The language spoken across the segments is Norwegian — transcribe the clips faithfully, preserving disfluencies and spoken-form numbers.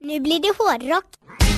Nu blir det hårdrock.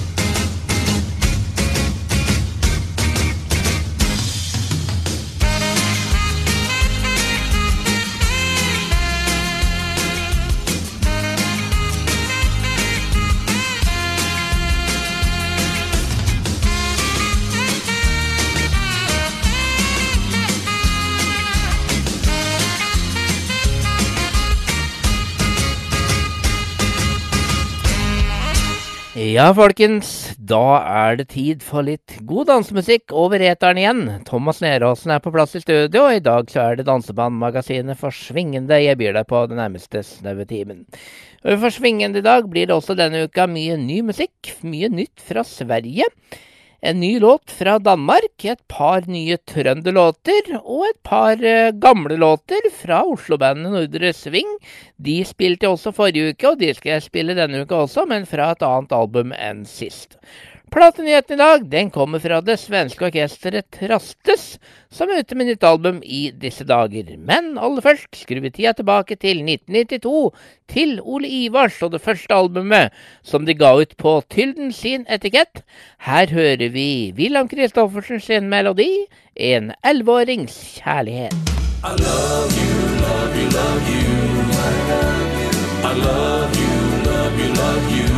Ja, folkens, da er det tid for litt god dansemusikk over eteren igjen. Thomas Neråsen er på plass i studio, og i dag så er det dansebandmagasinet For Svingende jeg byr deg på den nærmeste snaue timen. Og For Svingende i dag blir det også denne uka mye ny musikk, mye nytt fra Sverige. En ny låt fra Danmark, et par nye trønderlåter og et par uh, gamle låter fra Oslo-bandet Nordre Sving. De spilte også forrige uke, og de skal jeg spille denne uka også, men fra et annet album enn sist. Platenyheten i dag, den kommer fra det svenske orkestret Trastes, som er ute med nytt album i disse dager. Men aller først skrur vi tida tilbake til nitten nittito, til Ole Ivars og det første albumet som de ga ut på Tylden sin etikett. Her hører vi Wilhelm Kristoffersen sin melodi, En elleveårings kjærlighet. I love you, love you, love you. I love you, love you, love you.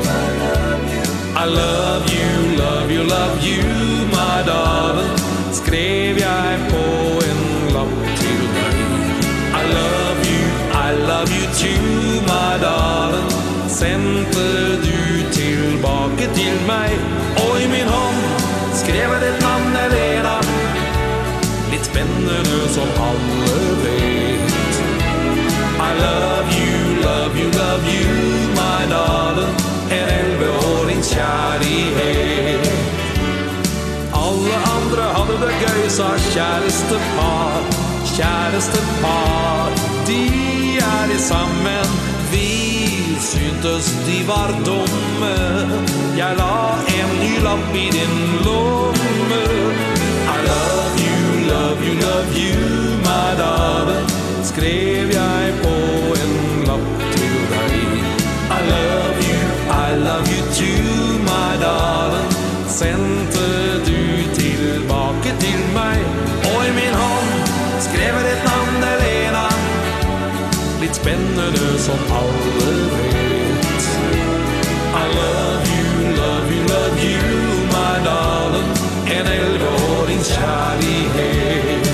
I love you, love you, love you, my darling. Skrev jeg på en lapp til deg. I love you, I love you too, my darling. Sendte du tilbake til meg. Og i min hånd skrev jeg ditt navn Elena. Litt spennende som alle vet. I love you, love you, love you, my darling. En elleveårings kjærlighet. Alle andre hadde det gøy, sa kjærestepar. Kjærestepar, de er de sammen. Vi syntes de var dumme. Jeg la en ny lapp i din lomme. I love you, love you, love you, my darling. Skrev jeg på en lapp til deg. I love you, I love you too, my darling. Sendte du tilbake til meg. Og i min hånd skrev jeg ditt navn Elena. Litt spennende som alle vet. I love you, love you, love you, my darling. En elleveårings kjærlighet.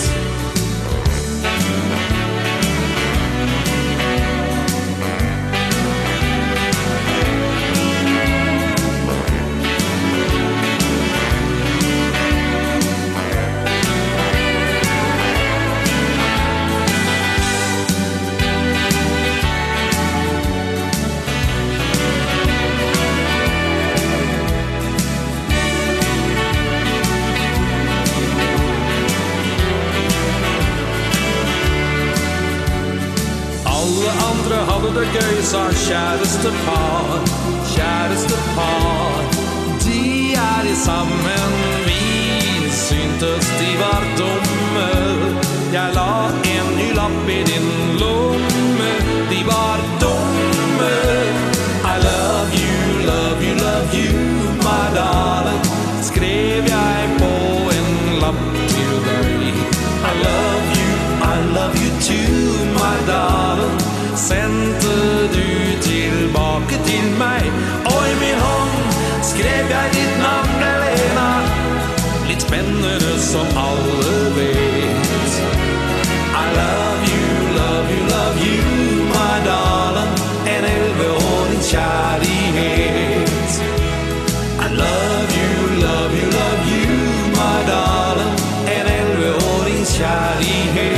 Hadde det gøy, sa kjærestepar. Kjærestepar, de er de sammen. Vi syntes de var dumme. Jeg la en ny lapp i din lomme. De var dumme. I love you, love you, love you, my darling. Skrev jeg på en lapp til deg. I love you, I love you too, my darling. Sendte du tilbake til meg. Og i min hånd skrev jeg ditt navn Elena. Litt spennende som alle vet. I love you, love you, love you, my darling. En elleveårings kjærlighet. I love you, love you, love you, my darling. En elleveårings kjærlighet.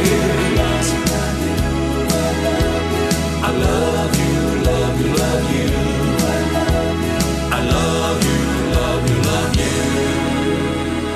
I love you, love you, love you. I love you, love you, love you.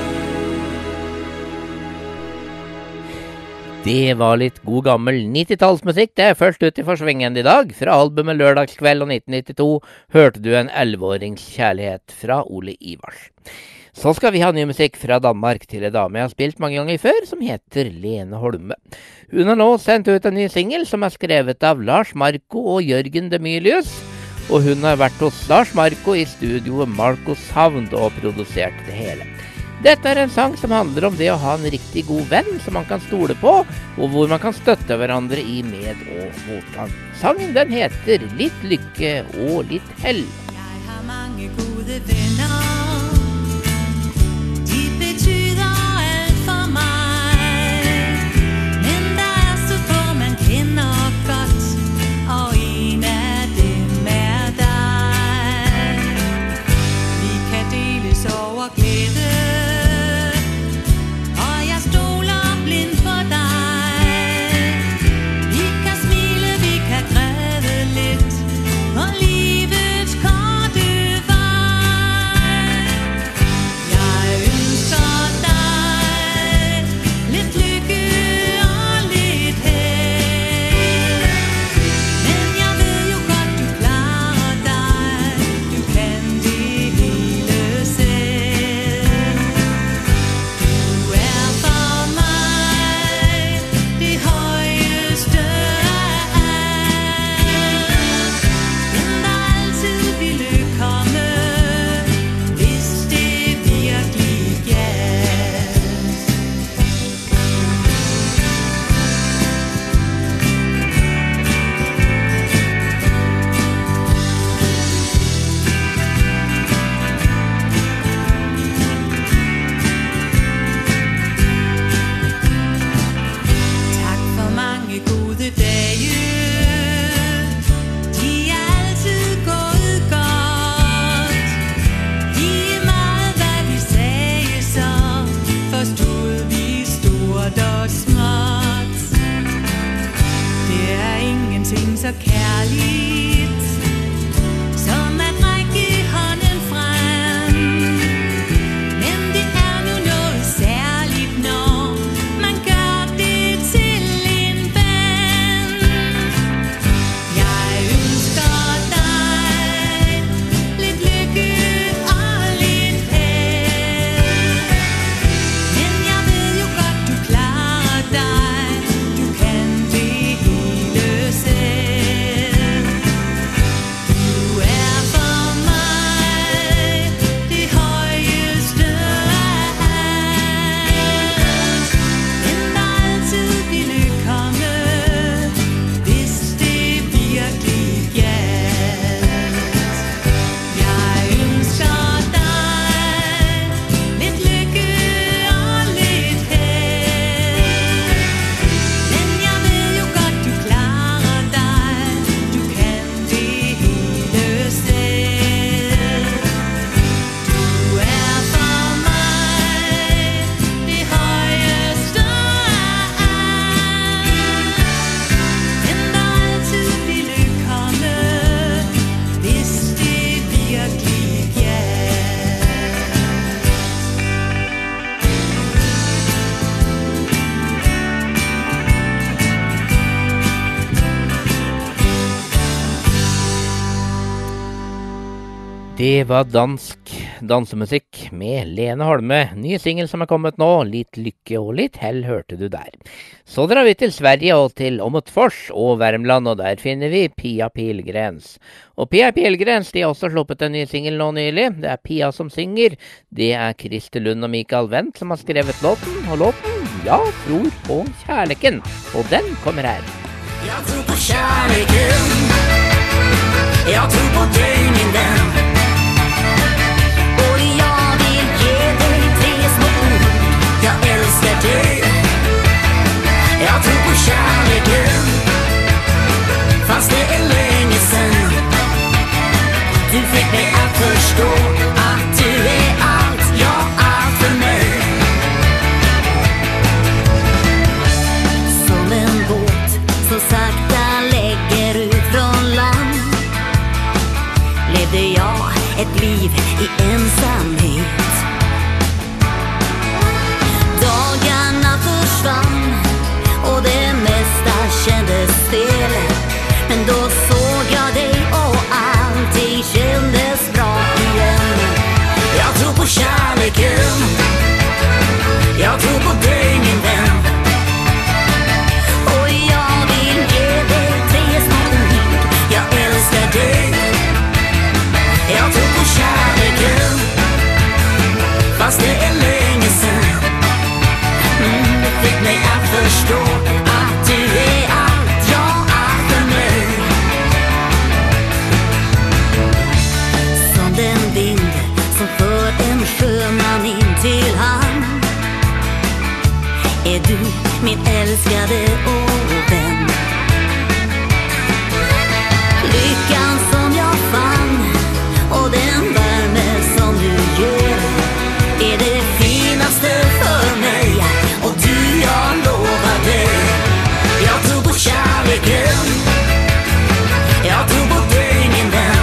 Det var litt god gammel nittitallsmusikk. Det er først ut i forsvingen i dag. Fra albumet Lørdagskveld og nitten nittito hørte du En elleveårings kjærlighet fra Ole Ivars. Så skal vi ha ny musikk fra Danmark til en dame jeg har spilt mange ganger før, som heter Lene Holme. Hun har nå sendt ut en ny single som er skrevet av Lars Marco og Jørgen Demilius. og hun har vært hos Lars Marco i studioet Marco Sound og produsert det hele. Dette er en sang som handler om det å ha en riktig god venn som man kan stole på, og hvor man kan støtte hverandre i med- og motgang. Sangen den heter Litt lykke og litt hell. Jeg har mange gode venner, de betyder alt for meg, men der er så få man kender godt, og en af dem er dig. Vi kan deles over glæde, og jeg stoler blindt på dig. Vi kan smile, vi kan græde lidt på livets korte vej. Jeg ønsker dig lidt lykke og lidt held, men jeg ved jo godt du klarer dig, du kan det hele selv. Du er for mig det højeste af alt, den der altid ville komme, hvis det virkelig gjaldt. Tak for mange gode dage, de er altid gået godt. Lige meget hvad vi sagde, så forstod vi stort og småt. Det er ingenting så kærligt som at række hånden frem, men det er nu noget særligt, når man gør det til en ven. Jeg ønsker dig lidt lykke og lidt held, men jeg ved jo godt du klarer dig, du kan det hele selv. Du er for mig det højeste af alt, den der altid ville komme, hvis det virkelig gjaldt. Jeg ønsker dig lidt lykke og lidt held, men jeg ved jo godt du klarer dig, du kan det hele selv. Du er for mig det højeste af alt, den der altid ville komme, hvis det virkelig gjaldt. Det var dansk dansemusikk med Lene Holme. Ny single som er kommet nå, Litt lykke og litt hell, hørte du der. Så drar vi til Sverige og til Åmotfors og Värmland, og der finner vi Pia Pilgrens. Og Pia Pilgrens, de har også sluppet en ny single nå nylig. Det er Pia som synger. Det er Christer Lund og Mikael Wendt som har skrevet låten, og låten, ja, tror på kjærleken. Og den kommer her. Jag tror på kärleken, jag tror på dig min vän. Och jag vill ge dig tre små ord, Jag älskar dig. Jag tror på kärleken, fast det är länge sen. Du fick mig att förstå att du är allt, ja allt för mig. som en båt som sakta lägger ut från land, levde jag ett liv i ensamhet. Dagarna försvann och det mesta kändes fel, men då såg jag dig och allting kändes bra igen. Jag tror på kärleken, jag tror på dig min vän. Och jag vill ge dig tre små ord, Jag älskar dig. älskade och vän. Lyckan som jag fann och den värme som du ger är det finaste för mig. Och du, jag lovar dig, jag tror på kärleken, jag tror på dig min vän.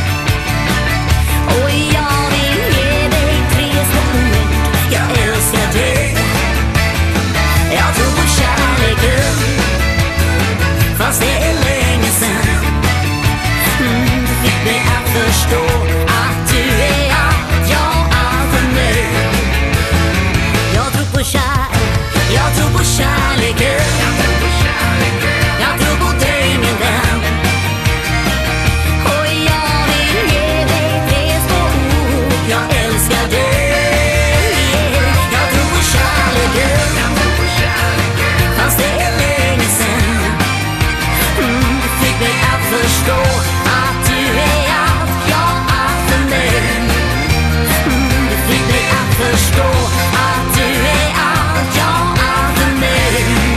Och jag vill ge dig tre små ord, jag älskar dig, jag tror på kärleken, fast det är länge sen. Mm, du fick mig att förstå att du är allt, ja allt för mig. Jag tror på kärlek, jag tror på kärleken, jag tror på dig min vän. Och jag vill ge dig tre små ord, jag älskar dig. Jag tror på kärleken, fast det är länge sen. Mm, du fick mig att förstå att du är allt, ja allt för mig. Mm, du fick mig att förstå att du är allt, ja allt för mig.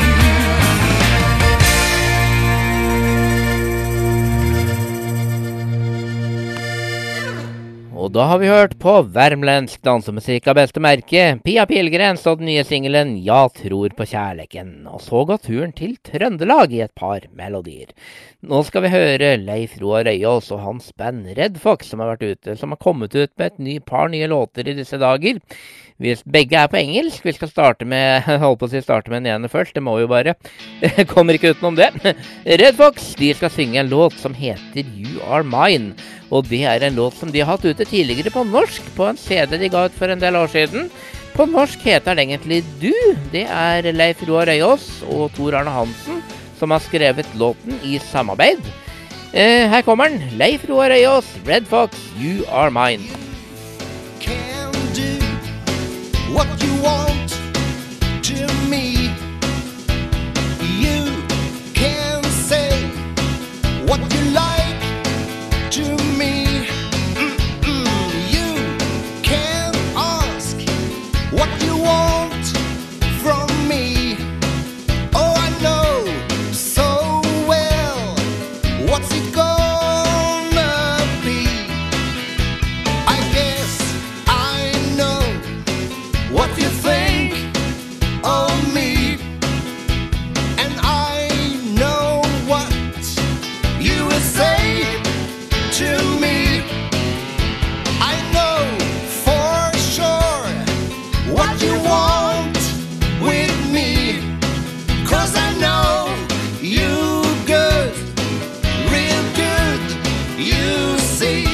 Og da har vi hørt på värmländsk dansemusikk av beste merke. Pia Pilgren så den nye singelen «Jeg tror på kjærleken». Og så går turen til Trøndelag i et par melodier. Nå skal vi høre Leif Roar Røyås og hans band Red Fox som har vært ute, som har kommet ut med et ny par nye låter i disse dager. Vi begge er på engelsk. Vi skal starte med, holdt på å si starte med den ene først, det må jo bare. Kommer ikke utenom det. Red Fox, de skal synge en låt som heter You Are Mine. Og det er en låt som de har hatt ute tidligere på norsk, på en C D de ga ut for en del år siden. På norsk heter den egentlig Du. Det er Leif Roar Røyås og Tor Arne Hansen som har skrevet låten i samarbeid. Eh, her kommer den. Leif Roar Røyås, Red Fox, You Are Mine. Can do what you want to me. You can say what you like to me. Mm-mm. You can ask what you want from me. Oh, I know so well what's it gonna be. I guess I know what you think of me, and I know what you will say to me. I know for sure what you want with me, 'cause I know you good, real good, you see.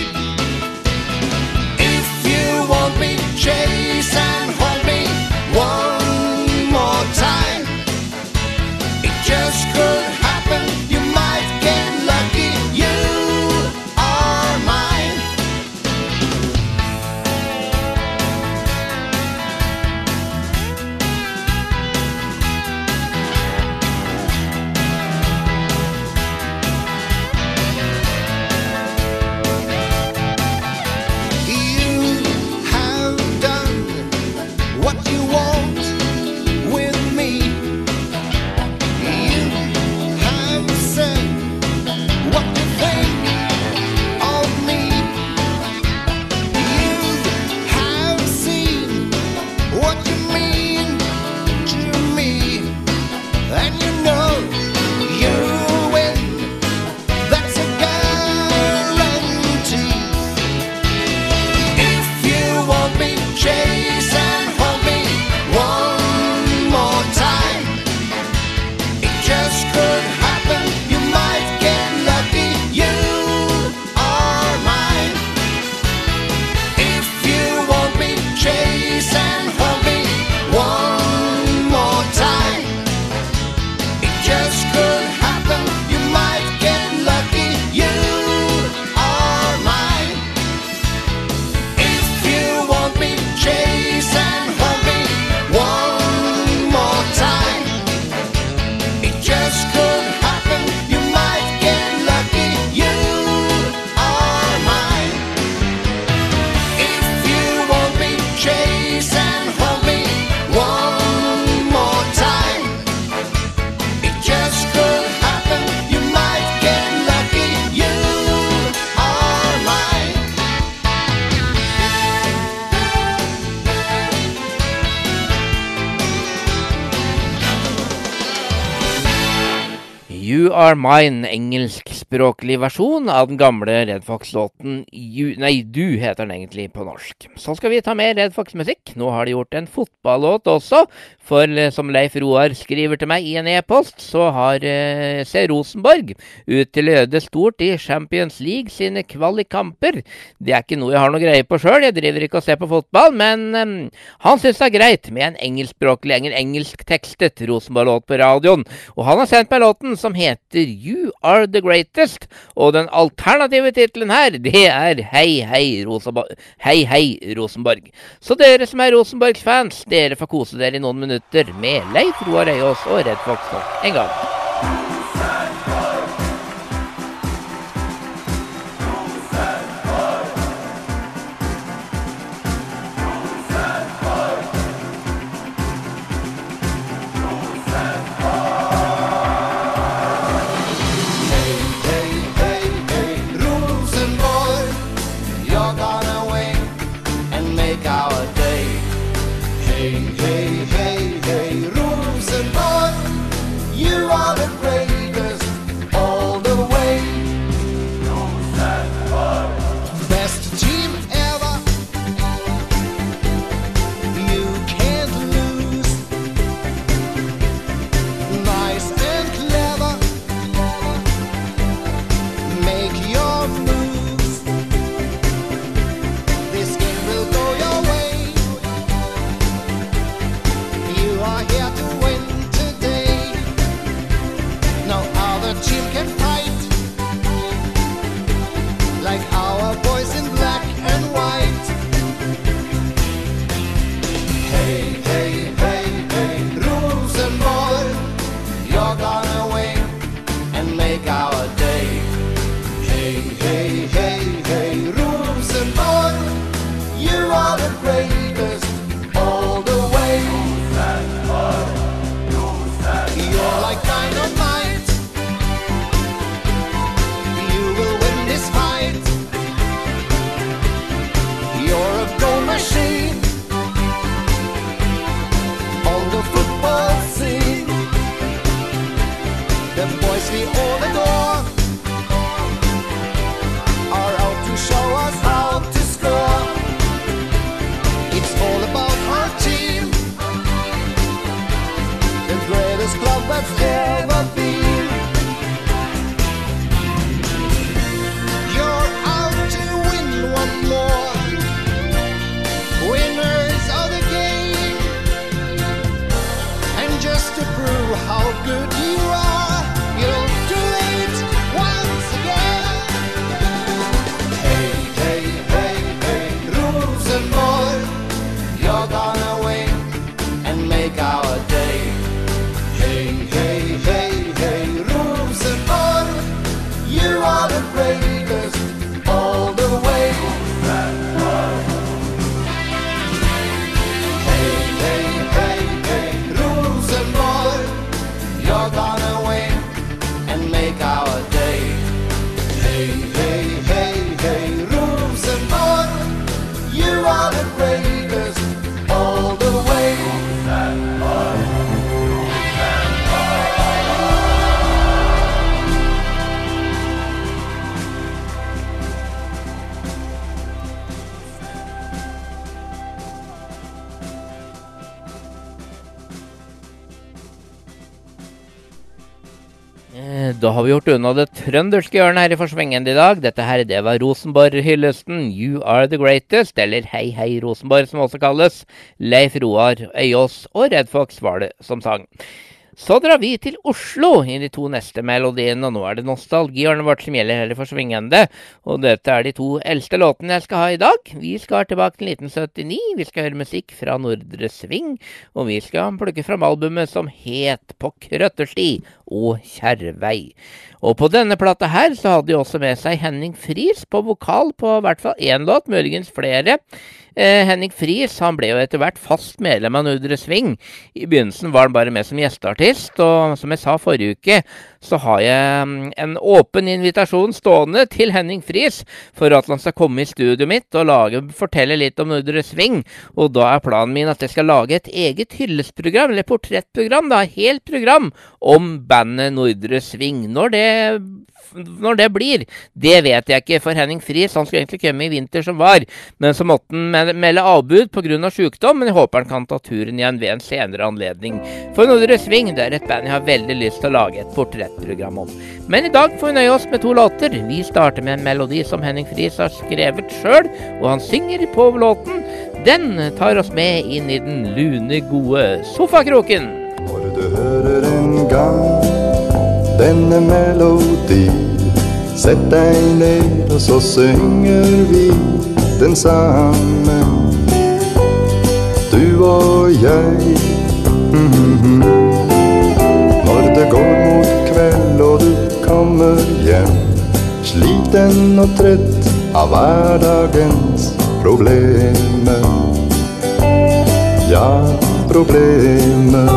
If you want me, chase and hold me one more time. It just could happen, you might get lucky. You are You Are Mine, engelskspråklig versjon av den gamle Red Fox-låten You, nei, Du heter den egentlig på norsk. Så skal vi ta med Red Fox-musikk. Nå har de gjort en fotballåt også, for som Leif Roar skriver til meg i en e-post, så har eh, C. Rosenborg ut til øde stort i Champions League sine kvalikkamper. Det er ikke noe jeg har noe greie på selv, jeg driver ikke og ser på fotball, men eh, han synes det er greit med en engelskspråklig, en engelsktekstet Rosenborg-låt på radioen, og han har sendt meg låten som heter You Are The Greatest, og den alternative titelen her, det er Hei Hei Rosenborg. Hei Hei Rosenborg. Så dere som er Rosenborgs fans, dere får kose dere i noen minutter med Leif Roar Øyås og Red Fox en gang. Da har vi gjort unna det trønderske hjørnet her i Forsvingende i dag. Dette her, det var Rosenborg-hyllesten You Are The Greatest, eller Hei Hei Rosenborg som også kalles. Leif Roar Øyås og Red Fox var det som sang. Så drar vi til Oslo i de to neste melodiene, og nå er det nostalgihjørnet vårt som gjelder hele Forsvingende. Og dette er de to eldste låtene jeg skal ha i dag. Vi skal tilbake til nitten syttini, vi skal høre musikk fra Nordre Sving, og vi skal plukke fram albumet som het På Krøttersti og Kjervei. Og på denne plata her så hadde de også med seg Henning Friis på vokal på i hvert fall en låt, muligens flere. Eh, Henning Friis, han ble jo etter hvert fast medlem av Nordre Sving. I begynnelsen var han bare med som gjesteartist, og som jeg sa forrige uke, så har jeg mm, en åpen invitasjon stående til Henning Friis for at han skal komme i studioet mitt og lage, fortelle litt om Nordre Sving. Og da er planen min at jeg skal lage et eget hyllestprogram, eller portrettprogram, da, helt program om bandet Nordre Sving. Når det Når det blir, det vet jeg ikke, for Henning Friis, han skulle egentlig komme i vinter som var, men så måtte han melde avbud på grunn av sykdom, men jeg håper han kan ta turen igjen ved en senere anledning. For Nordre Sving, det er et band jeg har veldig lyst til å lage et portrettprogram om. Men i dag får vi nøye oss med to låter. Vi starter med en melodi som Henning Friis har skrevet selv, og han synger på låten. Den tar oss med inn i den lune, gode sofakroken. Når du hører en gang denne melodi, sett deg ned, og så synger vi den sammen, du og jeg. Mm-hmm. Når det går mot kveld og du kommer hjem, sliten og trett av hverdagens problemer. Ja, problemer.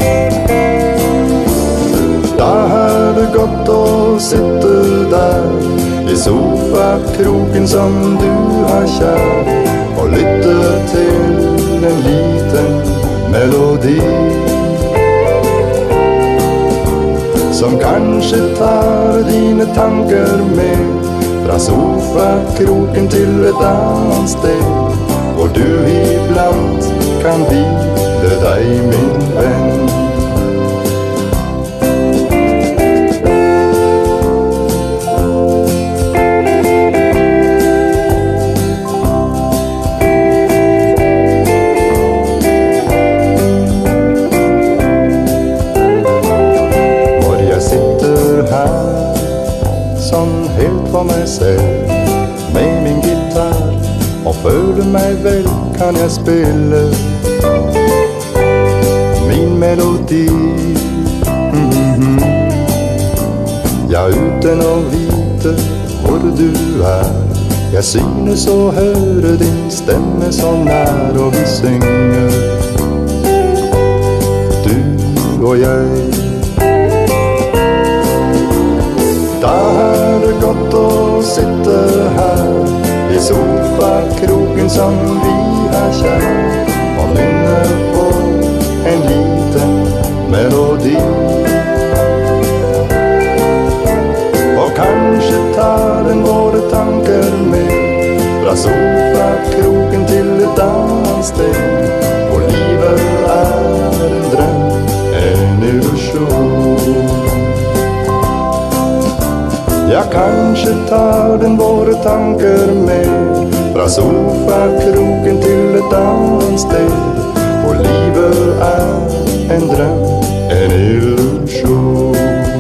Da er det godt å sitte der i sofakroken som du har kjær, og lytte til en liten melodi som kanskje tar dine tanker med fra sofakroken til et annet sted, hvor du iblant kan hvile deg, min venn. For meg selv, med min gitar, og føler meg vel, kan jeg spille min melodi. Mm-hmm. Ja, uten å vite hvor du er, jeg synes å høre din stemme så nær, og vi synger, du og jeg. Da er det godt å sitte her i sofakroken som vi har kjær, og nynne på en liten melodi. Og kanskje tar den våre tanker med fra sofakroken til et annet sted, hvor livet er en drøm, en illusion. Ja, kanskje tar den våre tanker med fra sofakroken til et annet sted, hvor livet er en drøm, en illusion.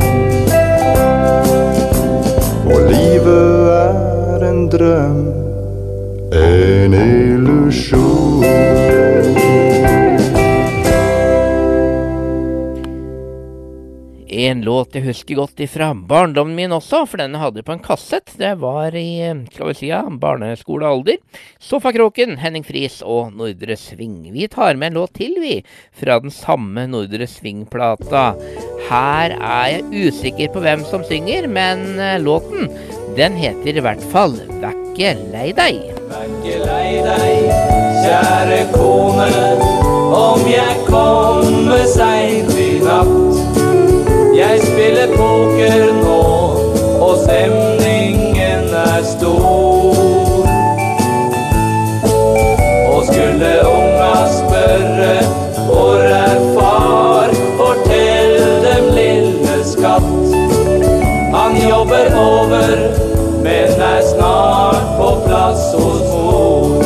Hvor livet er en drøm, en illusion. En låt jeg husker godt ifra barndommen min også, for denne hadde jeg på en kassett. Det var i, skal vi si, ja, barneskolealder. Sofakroken, Henning Friis og Nordre Sving. Vi tar med en låt til, vi, fra den samme Nordre Sving-plata. Her er jeg usikker på hvem som synger, men låten, den heter i hvert fall Vække lei deg. Vække lei deg, kjære kone, om jeg kommer sent i natt. Jeg spiller poker nå, og stemningen er stor. Og skulle unga spørre, hvor er far? Fortell dem, lille skatt. Han jobber over, men er snart på plass hos mor.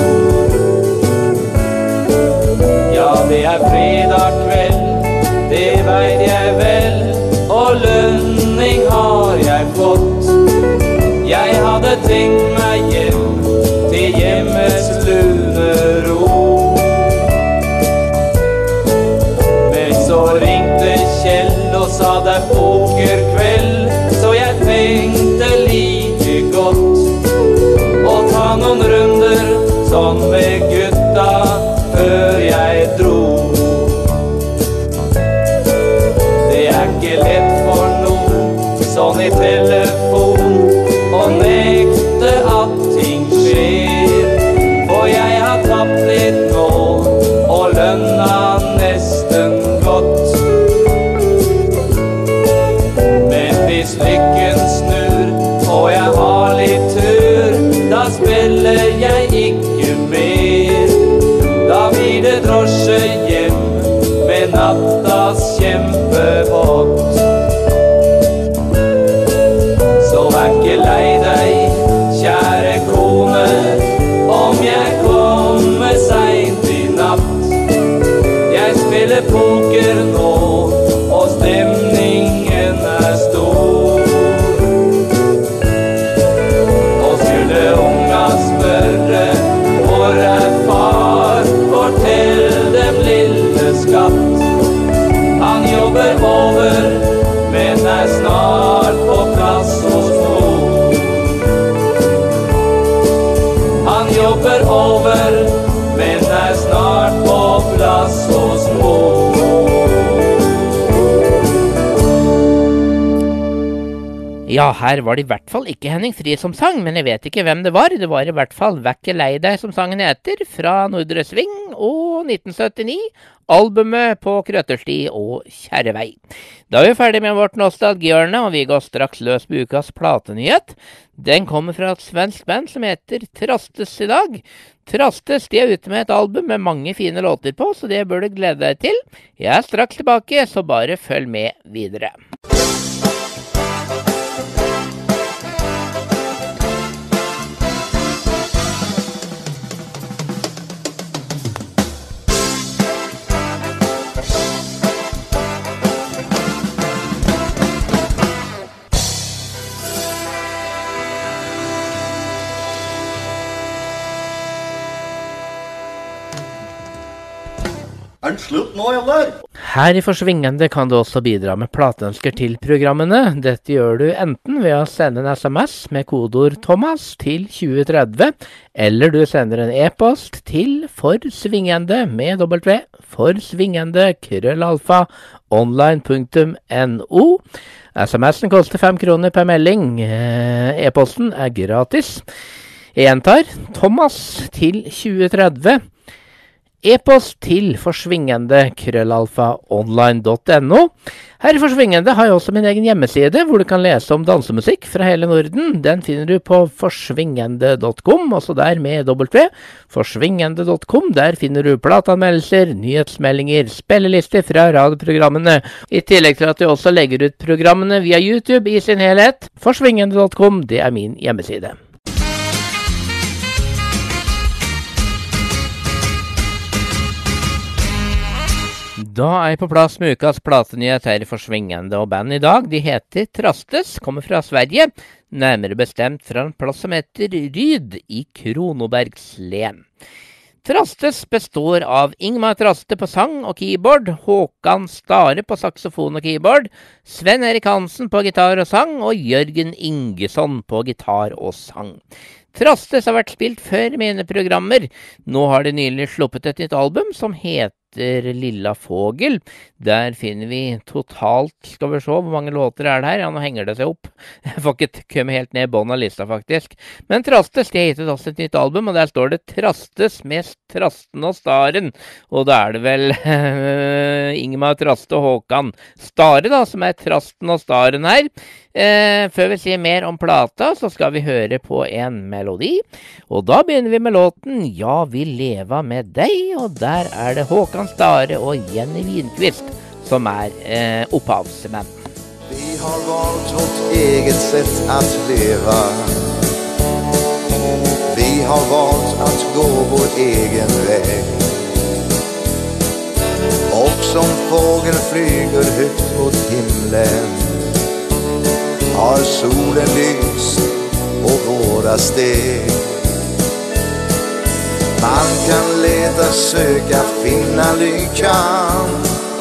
Ja, det er fredag kveld, det vet jeg vel, og lønning har jeg fått. Jeg hadde tenkt meg hjem til hjemmets lune ro. Men så ringte Kjell og sa det er pokerkveld, så jeg tenkte like godt å ta noen runder sånn med gutt. ville jeg ikke mer. Da blir det drosje hjem med nattas kjempevått. Så vær ikke lei deg, kjære kone, om jeg kommer sent i natt. Jeg spiller poker nå, og stemningen er stor. Og skulle unga spørre, hvor er far? Fortell dem lille skatt. Han jobber over, men er snart på plass hos mor. Han jobber over, men er snart på plass hos mor. Ja, her var det i hvert fall ikke Henning Fri som sang, men jeg vet ikke hvem det var. Det var i hvert fall Vær ikke lei deg som sangen heter, fra Nordre Sving og nitten syttini, albumet På krøttersti og Kjære vei. Da er vi ferdig med vårt nostalgihjørne, og vi går straks løs på ukas platenyhet. Den kommer fra et svensk band som heter Trastes i dag. Trastes, de er ute med et album med mange fine låter på, så det bør du glede deg til. Jeg er straks tilbake, så bare følg med videre. Er den slutt nå, eller? Her i Forsvingende kan du også bidra med plateønsker til programmene. Dette gjør du enten ved å sende en sms med kodeord Thomas til tjue tretti, eller du sender en e-post til forsvingende med w, forsvingende krøllalfa online punktum no. sms'en koster fem kroner per melding. E-posten er gratis. Jeg gjentar, Thomas til tjue tretti. E-post til forsvingende krøllalfa online punktum no. Her i Forsvingende har jeg også min egen hjemmeside, hvor du kan lese om dansemusikk fra hele Norden. Den finner du på forsvingende punktum com, også der med w, forsvingende punktum com. Der finner du plateanmeldelser, nyhetsmeldinger, spillelister fra radioprogrammene, i tillegg til at du også legger ut programmene via YouTube i sin helhet. forsvingende punktum com, det er min hjemmeside. Da er jeg på plass med ukas platenyhet her i Forsvingende, og band i dag, de heter Trastes, kommer fra Sverige, nærmere bestemt fra en plass som heter Ryd i Kronobergslen. Trastes består av Ingmar Traste på sang og keyboard, Håkan Stare på saxofon og keyboard, Sven Erik Hansen på gitar og sang, og Jørgen Ingesson på gitar og sang. Trastes har vært spilt før i mine programmer. Nå har de nylig sluppet et nytt album som heter Lilla Fågel. Der finner vi totalt, skal vi se, hvor mange låter er det her? Ja, nå henger det seg opp. Jeg får ikke komme helt ned i bånd av lista, faktisk. Men Trastes, de har gitt også et nytt album, og der står det Trastes med Trasten og Staren. Og da er det vel uh, Ingmar Traste og Håkan Stare da, som er Trasten og Staren her. Eh, før vi sier mer om plata, så skal vi høre på en melodi. Og da begynner vi med låten Ja, vi leva med deg, og der er det Håkan Stare og Jenny Winqvist som er eh, opphavsmenn. Vi har valgt vårt eget sett att leva. Vi har valgt att gå vår egen väg. Och som fågel flyger högt mot himlen har solen lyst på våra steg. Man kan leta, söka, finna lyckan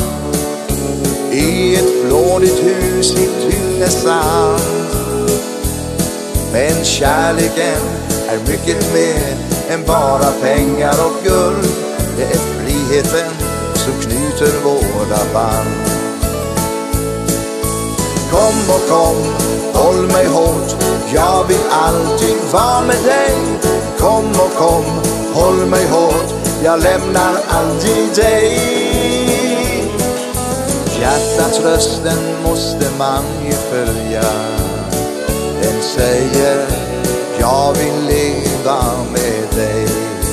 i ett flådigt hus i Tylösand. Men kärleken är mycket mer än bara pengar och guld. Det är friheten som knyter våra band. Kom och kom, håll mig hårt, jag vill alltid vara med dig. Kom och kom, håll mig hårt, jag lämnar aldrig dig. Hjärtats rösten måste man ju följa. Den säger, jag vill leva leva med dig.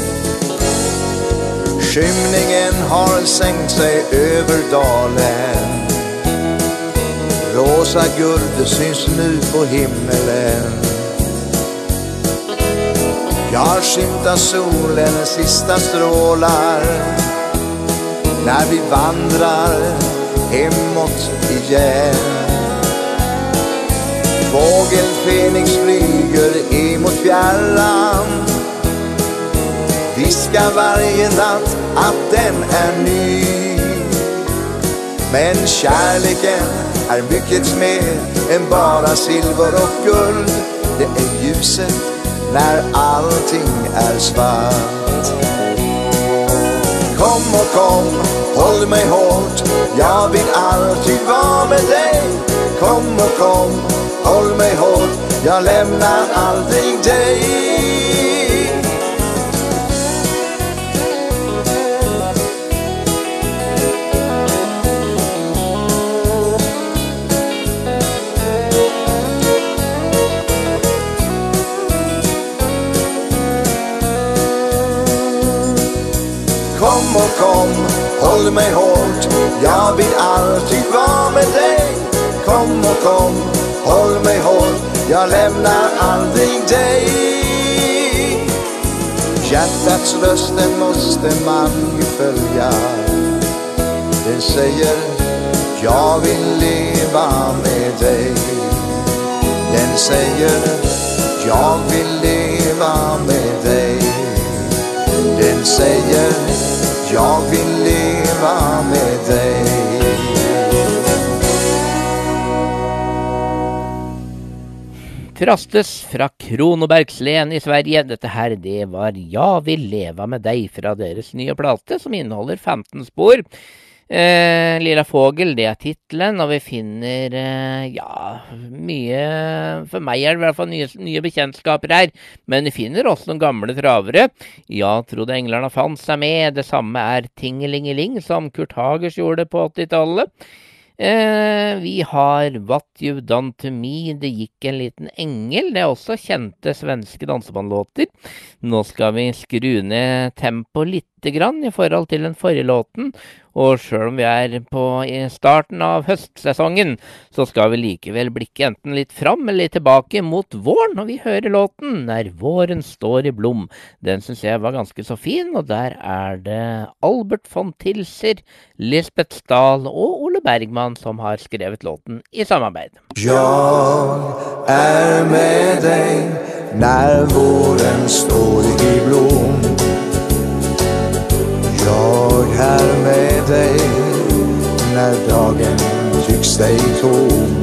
Skymningen har sänkt sig över dalen. Rosa guld syns nu på himmelen. Jag skymtar solens sista strålar när vi vandrar hemåt igen. Fågel Fenix flyger emot fjärran, viskar varje natt att den är ny. Men kärleken är mycket mer än bara silver och guld. Det är ljuset när allting är svart. Kom och kom, håll mig hårt, jag vill alltid vara med dig. Kom och kom, håll mig hårt, jag lämnar aldrig dig. Kom och kom, håll mig hårt, jag vill alltid vara med dig. Kom och kom, håll mig hårt, jag lämnar aldrig dig. Hjärtats rösten måste man ju följa. Den säger, jag vill leva med dig. Den säger, jag vill leva med dig. Den säger, jag vill leva med dig. Trastes fra Kronobergslän i Sverige. Dette her, det var Jeg vil leva med deg fra deres nye plate, som inneholder femten spor. Eh, Lilla Fågel, det er titlen, og vi finner, eh, ja, mye, for meg er det i hvert fall nye, nye bekjentskaper her, men vi finner også noen gamle travere. Ja, trodde englarna fann seg med, det samme er Tingelingeling, som Kurt Hagers gjorde på åttitallet. Eh, vi har What You've Done To Me, Det gikk en liten engel. Det er også kjente svenske dansebandlåter. Nå skal vi skru ned tempo litt grann i forhold til den forrige låten, og selv om vi er på i starten av høstsesongen, så skal vi likevel blikke enten litt fram eller litt tilbake mot våren, og vi hører låten Når våren står i blom. Den synes jeg var ganske så fin, og der er det Albert von Tilser, Lisbeth Stahl og Ole Bergman som har skrevet låten i samarbeid. Jag är med dig när våren står i blom. Jag är med dig när dagen tycks dig tom.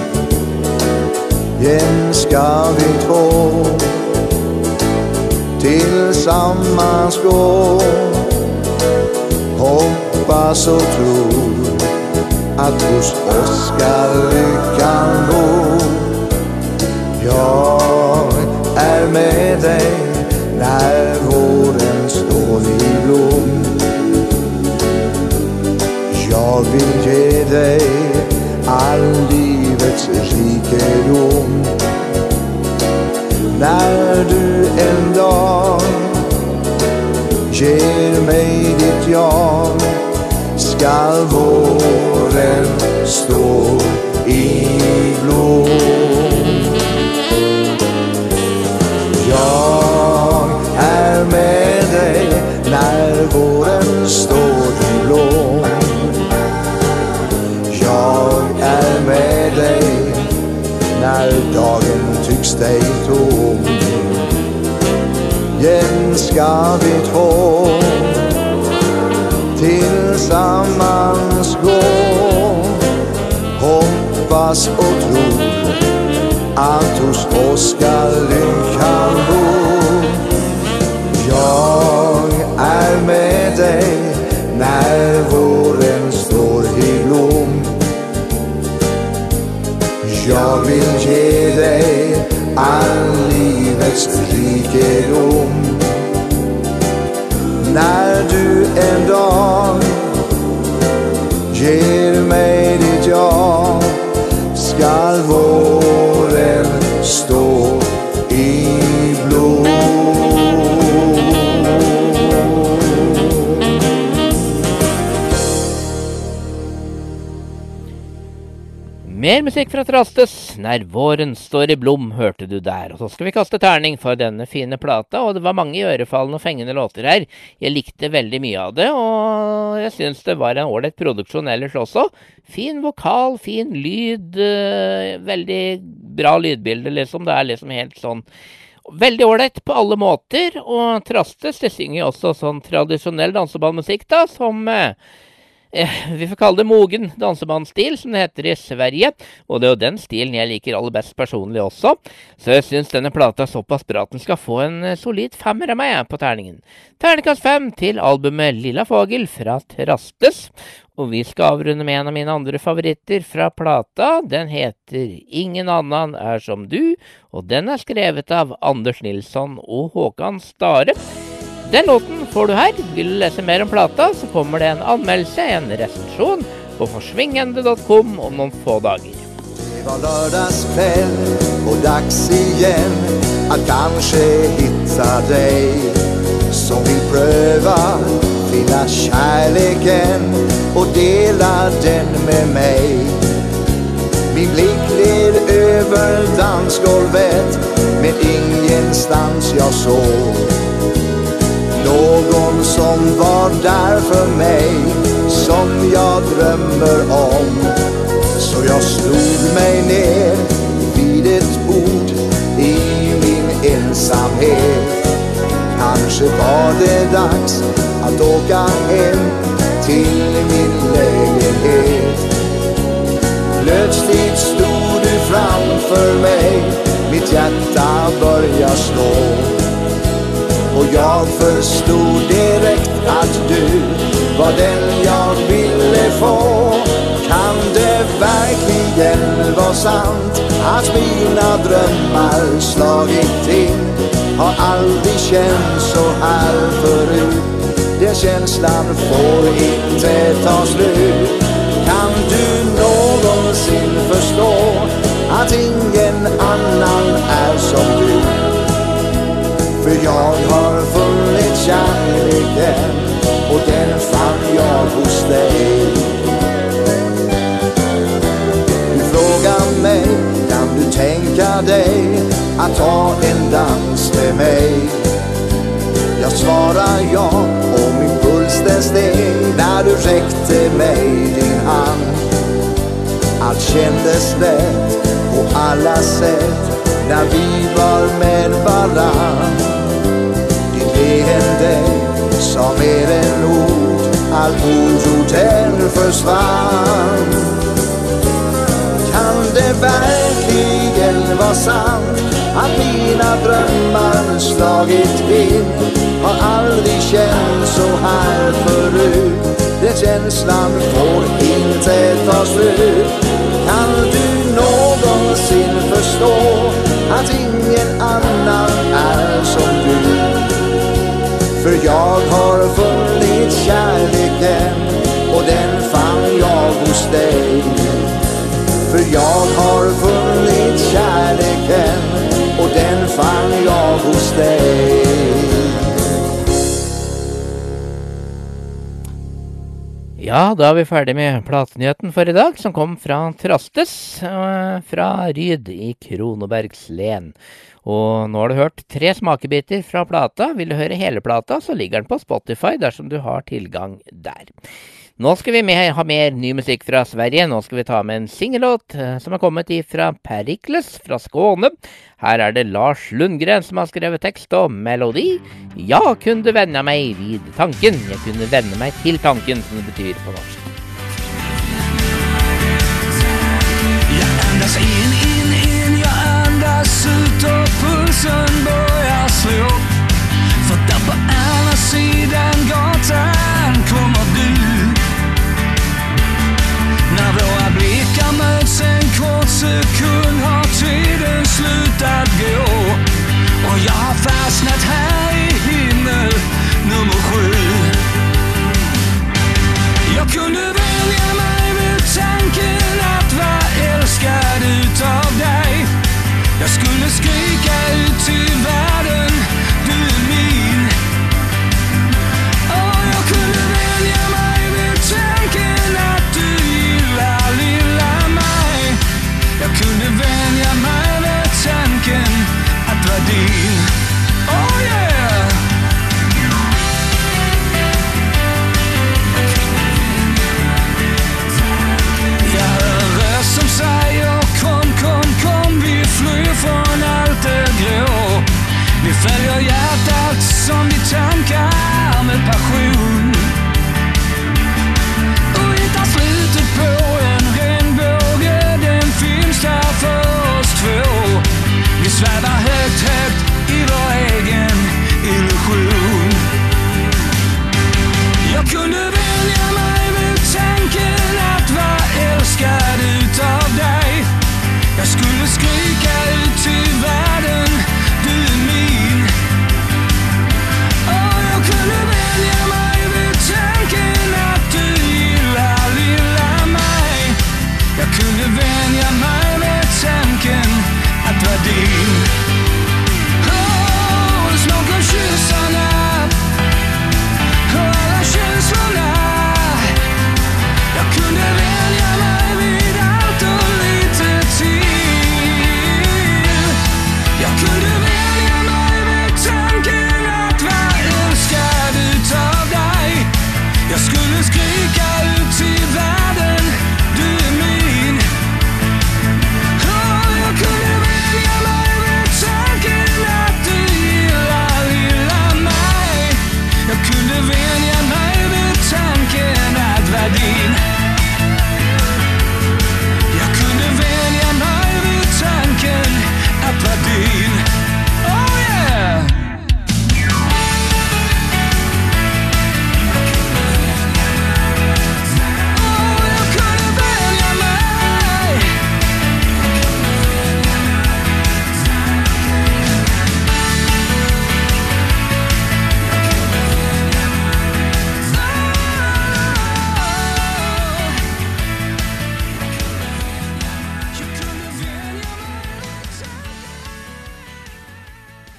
Igen ska vi två tillsammans gå. Hoppas och tror att hos oss ska lyckan bo. Jag är med dig när våren står i blom. Jag vill ge dig all livets rikedom. När du en dag ger mig ditt ja, ska våren stå i blom. Jag är med dig när våren står i blom. Jag är med dig när dagen tycks dig tom. Igen ska vi två tillsammans gå. Hoppas och tro att hos oss ska lyckan bo. Jag är med dig när våren står i blom. Jag vill ge dig all livets rikedom. När du en dag ger mig ditt ja, skall våren stå i blom. Mer musikk fra Trastes, När våren står i blom, hørte du der. Og så skal vi kaste terning for denne fine plata, og det var mange ørefallende og fengende låter her. Jeg likte veldig mye av det, og jeg synes det var en ålreit produksjon ellers også. Fin vokal, fin lyd, øh, veldig bra lydbilde, liksom. Det er liksom helt sånn veldig ålreit på alle måter, og Trastes, det synger jo også sånn tradisjonell dansebandmusikk da, som... Øh, Vi får kalle det mogen dansebandstil, som det heter i Sverige, og det er jo den stilen jeg liker aller best personlig også, så jeg synes denne plata er såpass bra at den skal få en solid femmer av meg på terningen. Terningkast fem til albumet Lilla Fågel fra Trastes, og vi skal avrunde med en av mine andre favoritter fra plata. Den heter Ingen annan er som du, og den er skrevet av Anders Nilsson og Håkan Stare. Den låten får du her. Vil du lese mer om plata, så kommer det en anmeldelse, en recension på forsvingende punktum com om noen få dager. Det var lördagskväll och dags igen att kanske hitta dig som vill pröva, finna kärleken och dela den med mig. Min blick led över dansgolvet men ingenstans jag såg någon som var där för mig, som jag drömmer om. Så jag slog mig ner vid ett bord i min ensamhet. Kanske var det dags att åka hem till min lägenhet. Plötsligt stod du framför mig, mitt hjärta började slå. Och jag förstod direkt att du var den jag ville få. Kan det verkligen vara sant att mina drömmar slagit in? Har aldrig känt så här förut. Den känslan får inte ta slut. Kan du någonsin förstå att ingen annan är som du? För jag har funnit kärleken och den fann jag hos dig. Du frågar mig, kan du tänka dig att ta en dans med mig? Jag svarar ja och min puls den steg när du räckte mig din hand. Allt kändes rätt på alla sätt när vi var med varann. Leende sa mer än ord, all oro den försvann. Kan det verkligen vara sant att mina drömmar slagit in? Har aldrig känt så här förut. Den känslan får inte ta slut. Kan du någonsin förstå att ingen annan är som du? För jag har funnit kärleken och den fann jag hos dig. För jag har funnit kärleken och den fann jag hos dig. Ja, da er vi ferdig med platenyheten for i dag, som kom fra Trastes, fra Ryd i Kronobergs len. Og nå har du hørt tre smakebiter fra plata. Vil du høre hele plata, så ligger den på Spotify dersom du har tilgang der. Nå skal vi med, ha mer ny musikk fra Sverige. Nå skal vi ta med en singellåt som har kommet fra Perikles fra Skåne. Her er det Lars Lundgren som har skrevet tekst og melodi. Jeg kunne vende meg vid tanken. Jeg kunne vende meg til tanken, som det betyr på norsk. Jag andas in, in, in, jag andas ut och pulsen börjar slå. För där på andra sidan gatan kommer du. När våra blickar möts en kort sekund har tiden slutat gå. Och jag har fastnat här i himmel nummer sju. Jag kunde välja mig vid tanken att vara älskad utav dig. Jag skulle skrika ut till världen, du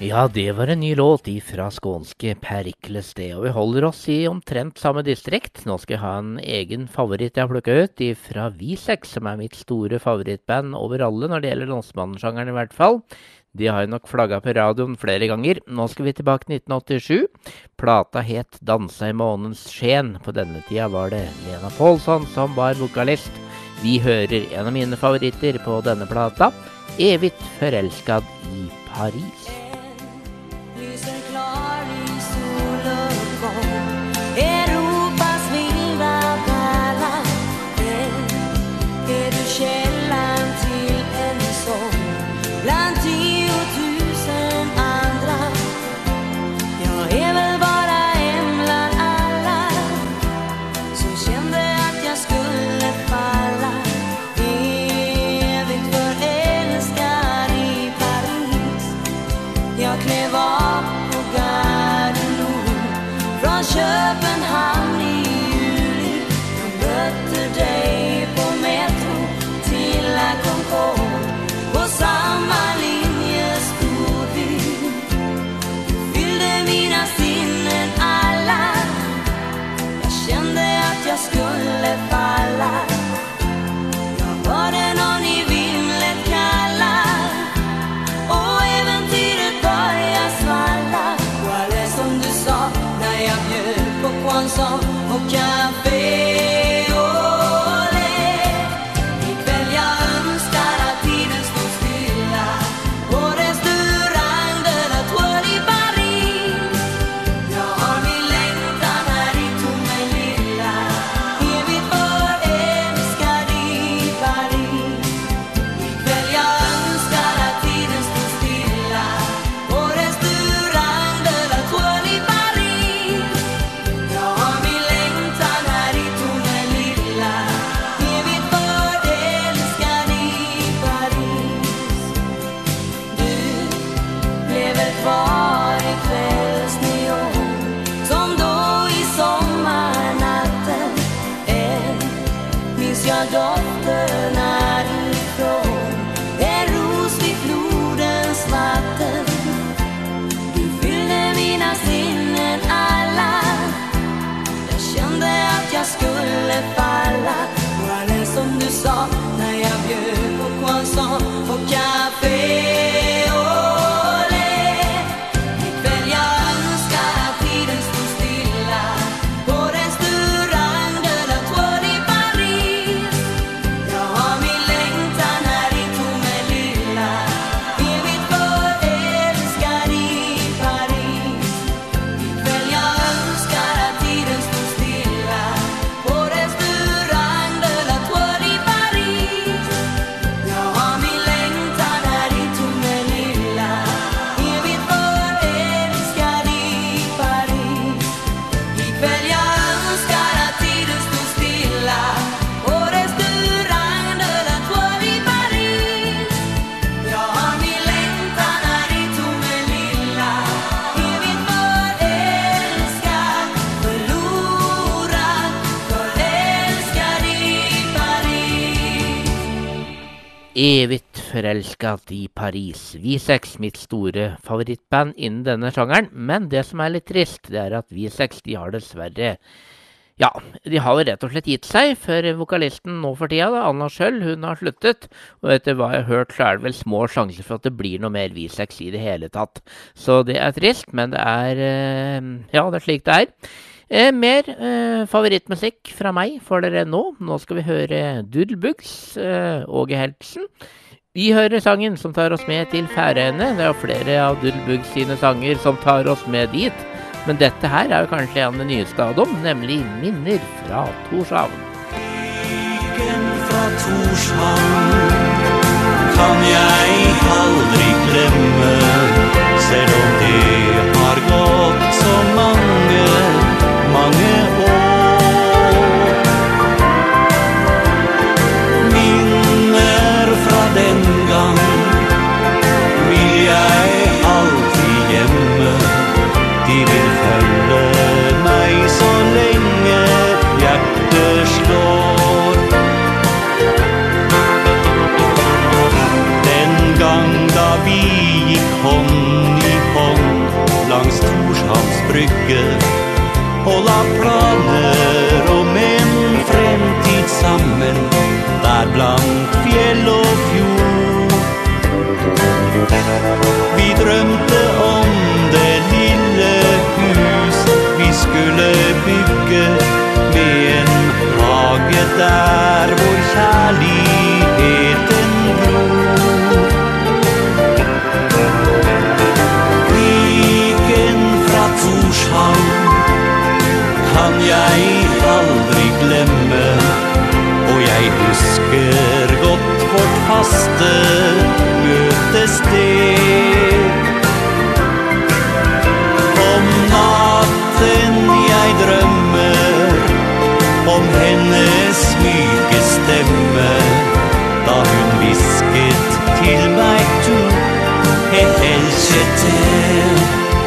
Ja, det var en ny låt ifra skånske Perikles det, og vi holder oss i omtrent samme distrikt. Nå skal jeg ha en egen favoritt jeg har plukket ut ifra Visex, som er mitt store favorittband over alle når det gjelder dansebandgenren i hvert fall. De har jo nok flagget på radioen flere ganger. Nå skal vi tilbake til nitten åttisju. Plata het Dansa i månens sken. På denne tida var det Lena Paulsson som var vokalist. Vi hører en av mine favoritter på denne plata, Evigt förälskad i Paris. Lyser klar i soluppgång, Europas vilda pärla. Är du källan till en sång bland tiotusen andra? Jag är väl bara en bland alla som kände att jag skulle falla. Evigt förälskad i Paris. Jag klev av på Gardermoen från Köpenhamn i juli. Jag mötte dig på metro till La Concorde. På samma linje stod vi. Du fyllde mina sinnen alla. Jag kände att jag skulle falla. Jag var det någon i vimlet kalla. Och äventyret började svalla. Var det som du sa när jag bjöd på Croissant och café? Olé. Ikväll jag önskar att tiden stod stilla på restaurang de la Tour i Paris. Jag har min längtan här i tommen lilla, evigt förälskad i Paris. Ikväll jag önskar att tiden stod stilla på restaurang de la Tour i Paris. Jag har min längtan här i tommen lilla, evigt förälskad i Paris. Du blev väl kvar i kvällsneon som då i sommarnatten. Än minns jag dofterna ifrån en ros vid flodens vatten. Du fyllde mina sinnen alla. Jag kände att jag skulle falla. Var det som du sa när jag bjöd på Croissant och café? Olé. Ikväll jag önskar att tiden stod stilla på restaurang de la Tour i Paris. Jag har min längtan här i tommen lilla, evigt förälskad i Paris. Ikväll jag önskar att tiden stod stilla på restaurang de la Tour i Paris. Jag har min längtan här i tommen lilla, evigt förälskad i Paris. Ikväll jag önskar att tiden stod stilla på restaurang de la Tour i Paris. Jag har min längtan här i tommen lilla, evigt förälskad, förlorad, förälskad i Paris. Evigt förälskad i Paris. Visex, mitt store favorittband innen denne sjangeren. Men det som er litt trist, det er at Visex, de har dessverre, ja, de har jo rett og slett gitt seg, for vokalisten nå for tida, da, Anna Schøll, hun har sluttet. Og etter hva jeg har hørt, så er det vel små sjanser for at det blir noe mer Visex i det hele tatt. Så det er trist, men det er, eh, ja, det er slik det er. Eh, mer eh, favorittmusikk fra meg for dere nå. Nå skal vi høre Doodlebugs, eh, Åge Heltsen. Vi hører sangen som tar oss med til Færøyene. Det er jo flere av Doodlebugs sine sanger som tar oss med dit. Men dette her er jo kanskje en av de nyeste av dem, nemlig Minner fra Torshavn. Krigen fra Torshavn kan jeg aldri glemme, selv om det har gått så mange, mange år. Minner fra den gang vil jeg alltid gjemme. De vil følge meg så lenge hjertet slår. Den gang da vi gikk hånd i hånd brygge og la planer om en fremtid sammen der blant fjell og fjord. Vi drømte om det lille hus vi skulle bygge med en hage der vår kjærligheten gror. Krigen fra Torshavn kan jeg aldri glemme, og jeg husker godt vårt faste møtested. Om natten jeg drømmer om hennes myke stemme, da hun visket til meg to et elskete.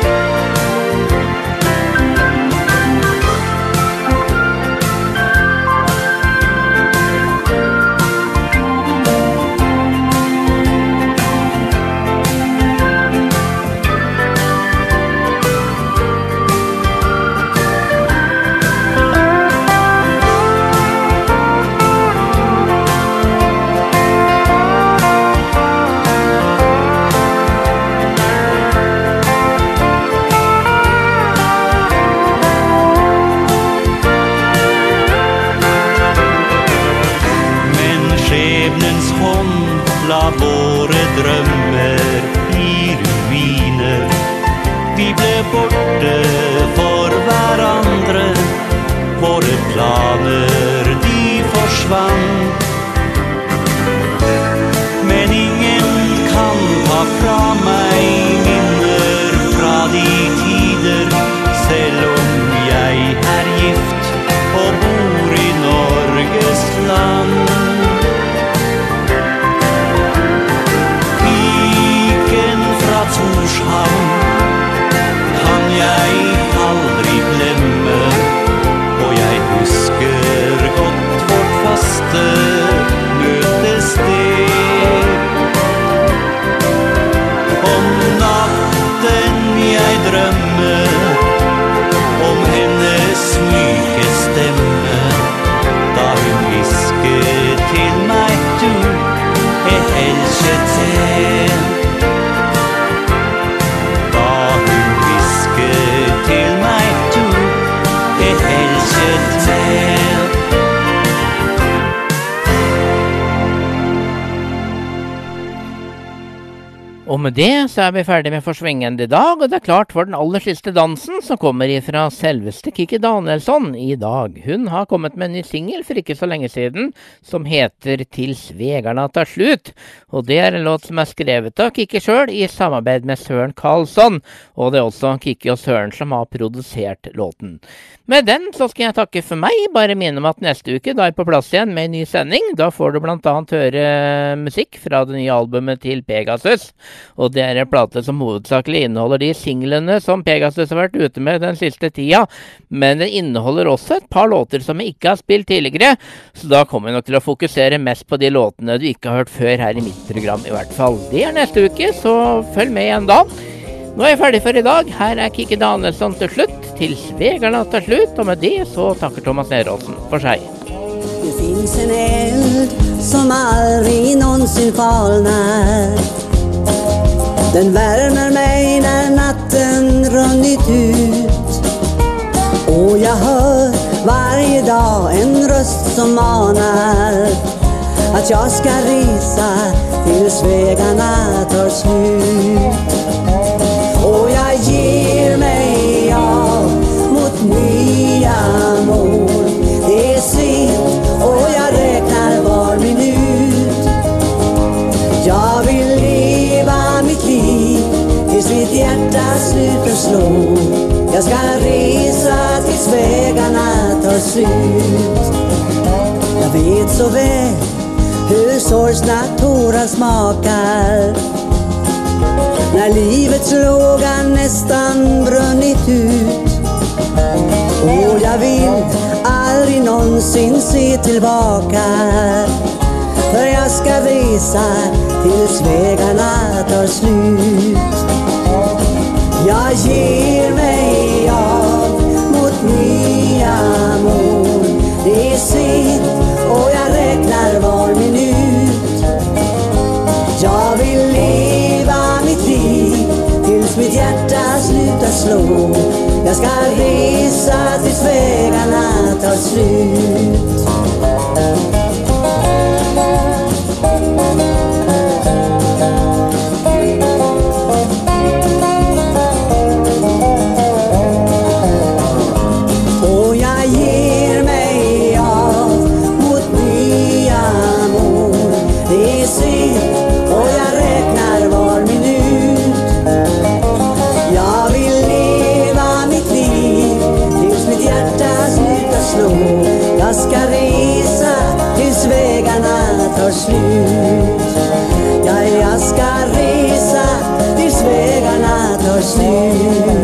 Våre drømmer i ruiner. Vi ble borte for hverandre. Våre planer, de forsvant. Men ingen kan ta fra meg minner fra de tider, selv om jeg er gift og bor i Norges land. Torshavn kan jeg aldri glemme, og jeg husker godt vårt faste møtested. Om natten jeg drømmer om hennes myke stemme, da hun visket til meg du et elskete. Til meg du et elskete. Og med det så er vi ferdig med Forsvingende i dag, og det er klart for den aller siste dansen som kommer ifra selveste Kikki Danielsson i dag. Hun har kommet med en ny single for ikke så lenge siden, som heter Til svegarna tar slut. Og det er en låt som er skrevet av Kikki selv i samarbeid med Søren Karlsson, og det er også Kikki og Søren som har produsert låten. Med den så skal jeg takke for meg, bare minne om at neste uke da er jeg på plass igjen med en ny sending. Da får du blant annet høre musikk fra det nye albumet til Pegasus. Og det er en plate som hovedsakelig inneholder de singlene som Pegasus har vært ute med den siste tida. Men den inneholder også et par låter som jeg ikke har spilt tidligere. Så da kommer jeg nok til å fokusere mest på de låtene du ikke har hørt før her i mitt program i hvert fall. Det er neste uke, så følg med igjen da. Nå er jeg ferdig for i dag. Her er Kikki Danielsson til slutt. Til svegarna tar slut. Og med det så takker Thomas Neråsen for seg. Det finns en eld som aldrig någonsin falnar. Den värmer mig när natten runnit ut. Och jag hör varje dag en röst som manar att jag ska resa tills vägarna tar slut. Och jag ger mig av mot nya mål. Det är sent och jag räknar var minut. Jag vill leva mitt liv tills mitt hjärta slutar slå. Jag ska resa tills vägarna tar slut. Jag vet så väl hur sorgsna tårar smakar när livets låga nästan brunnit ut. Och jag vill aldrig någonsin se tillbaka, för jag ska resa tills vägarna tar slut. Jag ger mig av slå. Jag ska resa tills vägarna tar slut. Och jag ger mig av mot nya mål. Det är sent och jag räknar var minut. Jag vill leva mitt liv tills mitt hjärta slutar slå. Jag ska resa tills vägarna tar slut. Ja, jag ska resa tills vägarna tar slut.